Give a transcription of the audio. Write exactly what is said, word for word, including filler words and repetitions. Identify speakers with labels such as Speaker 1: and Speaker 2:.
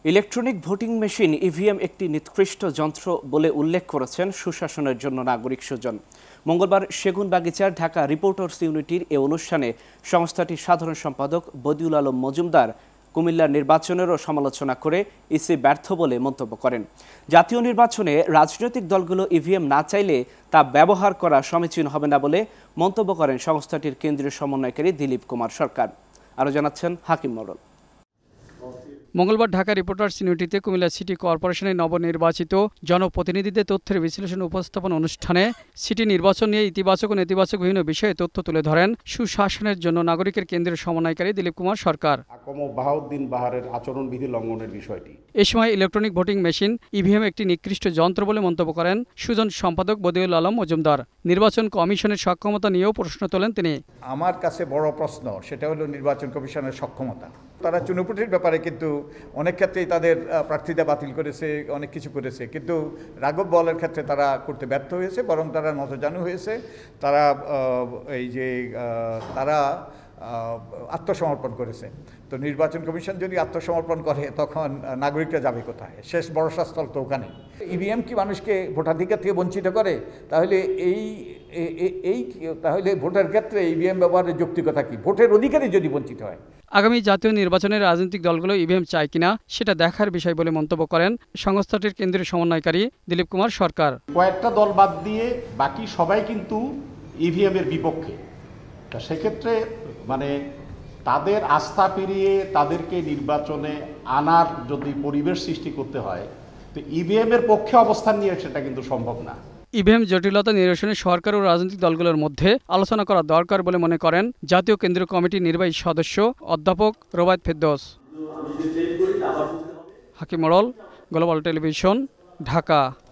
Speaker 1: Electronic voting machine EVM একটি নিকৃষ্ট যন্ত্র বলে উল্লেখ করেছেন সুশাসনের জন্য নাগরিক সুজন। মঙ্গলবার সেগুনবাগিচার ঢাকা রিপোর্টার্স ইউনিটির এ অনুষ্ঠানে সংস্থাটির সাধারণ সম্পাদক বদিউল আলম মজুমদার কুমিল্লার নির্বাচনেরও সমালোচনা করে ইসি ব্যর্থ বলে মন্তব্য করেন। জাতীয় নির্বাচনে রাজনৈতিক দলগুলো ইভিএম না চাইলে তা ব্যবহার করা সমীচীন হবে না বলে মন্তব্য করেন সংস্থাটির কেন্দ্রীয় সমন্বয়কারী দিলীপ কুমার সরকার। আরও জানাচ্ছেন হাকিম মরল।
Speaker 2: মঙ্গলবার ঢাকা রিপোর্টার্স ইউনিটিতে কুমিল্লা সিটি কর্পোরেশনের নবনির্বাচিত জনপ্রতিনিধিদের তথ্যের বিশ্লেষণ উপস্থাপন অনুষ্ঠানে সিটি নির্বাচন নিয়ে ইতিবাচক ও নেতিবাচক বিভিন্ন বিষয়ে তথ্য তুলে ধরেন সুশাসনের জন্য নাগরিকের কেন্দ্রীয় সমন্বয়কারী দিলীপ কুমার সরকার।
Speaker 3: বাহাউদ্দিন বাহারের আচরণবিধি লঙ্ঘনের বিষয়টি
Speaker 2: এ সময় ইলেকট্রনিক ভোটিং মেশিন ইভিএম একটি নিকৃষ্ট যন্ত্র বলে মন্তব্য করেন সুজন সম্পাদক বদিউল আলম মজুমদার। নির্বাচন কমিশনের সক্ষমতা নিয়েও প্রশ্ন তোলেন তিনি।
Speaker 4: আমার কাছে বড় প্রশ্ন সেটা হলো নির্বাচন কমিশনের সক্ষমতা। তারা চুনোপুটির ব্যাপারে কিন্তু অনেক ক্ষেত্রেই তাদের প্রার্থীতা বাতিল করেছে, অনেক কিছু করেছে, কিন্তু রাঘব বলের ক্ষেত্রে তারা করতে ব্যর্থ হয়েছে, বরং তারা নতজানু হয়েছে। তারা এই যে তারা আত্মসমর্পণ করেছে। তো নির্বাচন কমিশন যদি আত্মসমর্পণ করে তখন নাগরিকরা যাবে কোথায়? শেষ ভরসাস্থল তো ওখানে। ইভিএম কি মানুষকে ভোটাধিকার থেকে বঞ্চিত করে? তাহলে এই এই তাহলে ভোটের ক্ষেত্রে ইভিএম ব্যবহারের যৌক্তিকতা কি? ভোটের অধিকারী যদি বঞ্চিত হয়।
Speaker 2: আগামী জাতীয় নির্বাচনের রাজনৈতিক দলগুলো ইভিএম চায় কিনা সেটা দেখার বিষয় বলে মন্তব্য করেন সংস্থাটির কেন্দ্রীয় সমন্বয়কারী দিলীপ কুমার সরকার।
Speaker 3: কয়েকটা দল বাদ দিয়ে বাকি সবাই কিন্তু ইভিএম এর বিপক্ষে। তা সেক্ষেত্রে মানে তাদের আস্থা ফিরিয়ে তাদেরকে নির্বাচনে আনার যদি পরিবেশ সৃষ্টি করতে হয়, তো ইভিএম এর পক্ষে অবস্থান নিয়ে সেটা কিন্তু সম্ভব না।
Speaker 2: ইভিএম জটিলতা নিরসনে সরকার ও রাজনৈতিক দলগুলোর মধ্যে আলোচনা করা দরকার বলে মনে করেন জাতীয় কেন্দ্রীয় কমিটির নির্বাহী সদস্য অধ্যাপক রোবায়েত ফেরদৌস। হাকিম মরল, গ্লোবাল টেলিভিশন, ঢাকা।